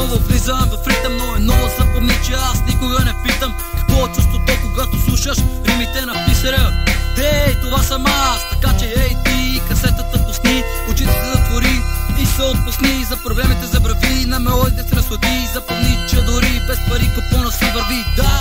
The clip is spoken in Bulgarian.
отново влизам в ритъм, но е ново запомни, че аз никога не питам какво е чувството, когато слушаш римите на писаря. Ей, това съм аз, така че ей ти, касетата пусни, очите се затвори и се отпусни. За проблемите забрави, на мелодите се разслади, запомни, че дори без пари купона си върви. Да,